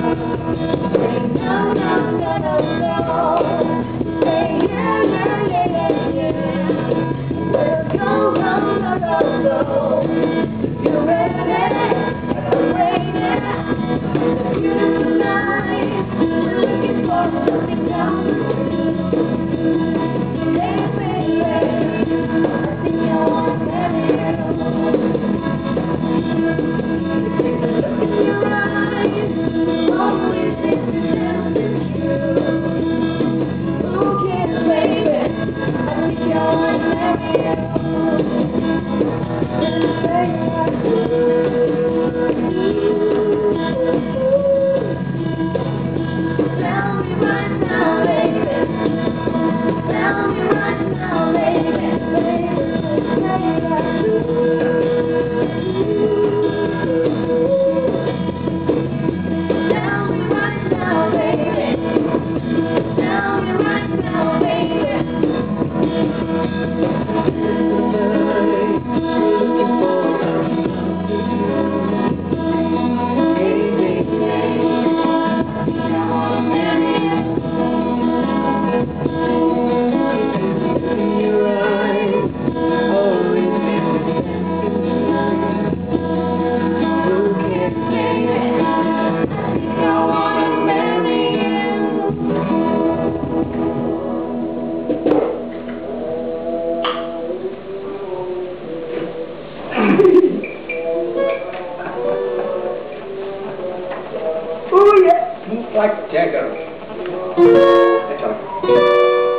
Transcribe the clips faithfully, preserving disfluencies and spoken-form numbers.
Oh yeah, move like Jagger. That's all.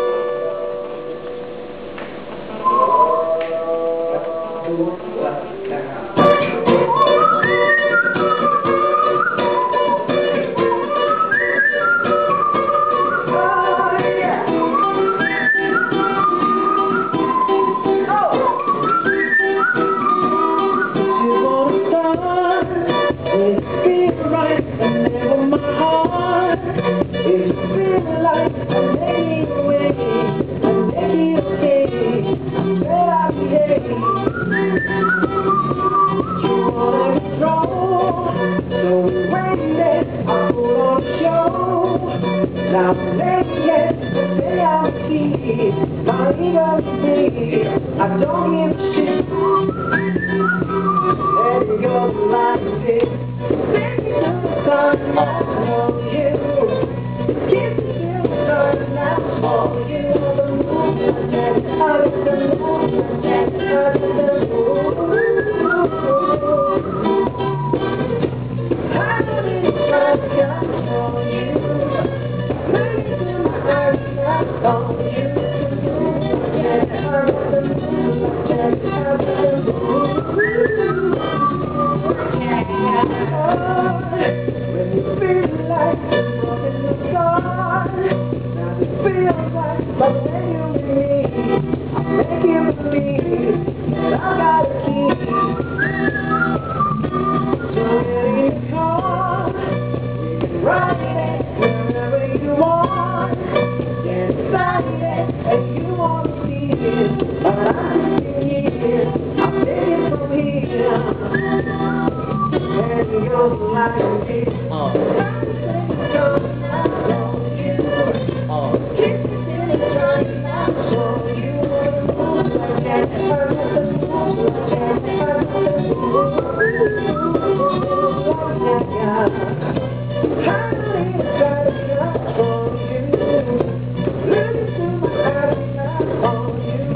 Now naked, say I'm key, my ego free. I don't give a shit. Let it go like this. Take me to the sun, I know you. Kiss me till the sun, I know you. The moon, I look the moon, I look the moon. I believe I know you. On you, yeah, I'm the moon, yeah, I'm the moon. When you feel like you're up in the sky, now it feels like, but when you're with me, I make you believe that I got a key. So get in your car, we can ride it wherever you want. And you want to see it, but I'm sitting here, I'm begging from here. And you go like this. Oh. Oh. Kiss me till it's dry, I'll show you the moon like that. I got the moon like that. I got the moon like that. I really try to come for you. Listen to my eyes on you.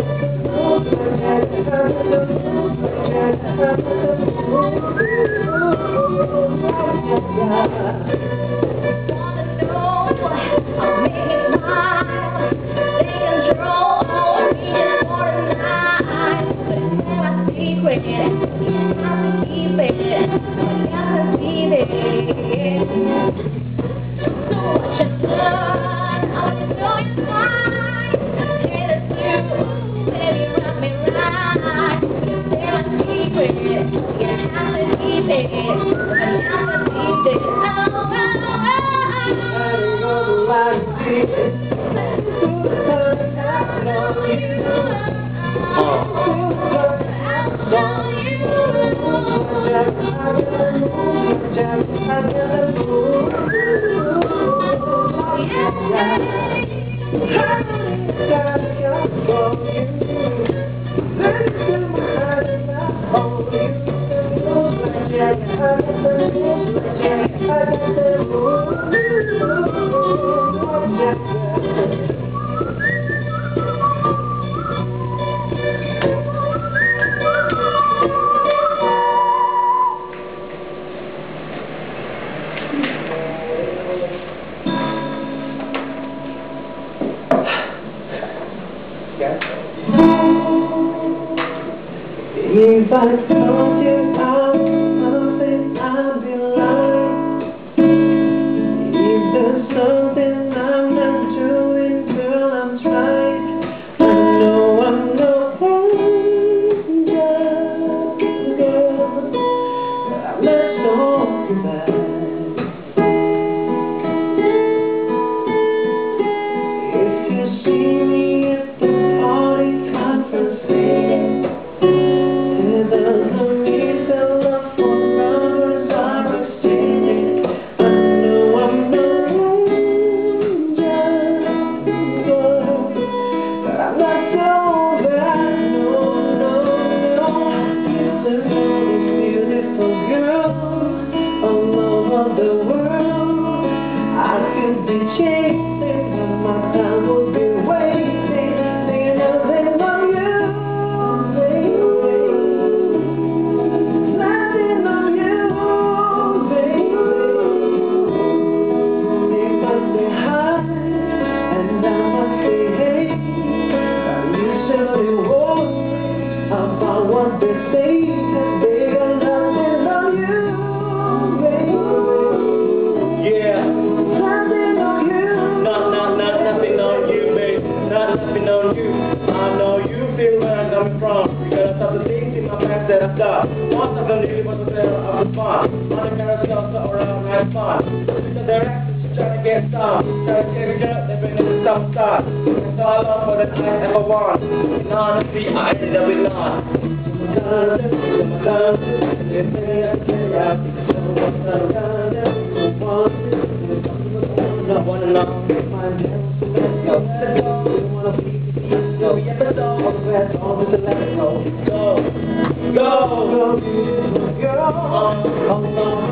Oh. If I told you I'm something, I'd be lying. If there's something I'm not doing, girl, I'm trying. I know I'm no angel, girl, but I'm not so bad. If you see me at the party conference, the world I could be chasing, but my time would be wasting, thinking nothing of you, baby, nothing of you, baby. They must say hi, and I must say hey, but you should be worried about what they say, 'cause they got nothing of you. Nothing on you. I know you feel where I'm coming from. Because of the things in my past that I've done. Most of them really was a fair of the fun. On the carousel, so around have fun. Because they're actually trying to get some. Trying to take a girl, they've been in the tough start. It's all long more than I ever want. And honestly, I ended up with none. I wanna know my let's go, let's go. We wanna be the go, yeah, let's go. All the best, all the let's go, go, go, go, go, go.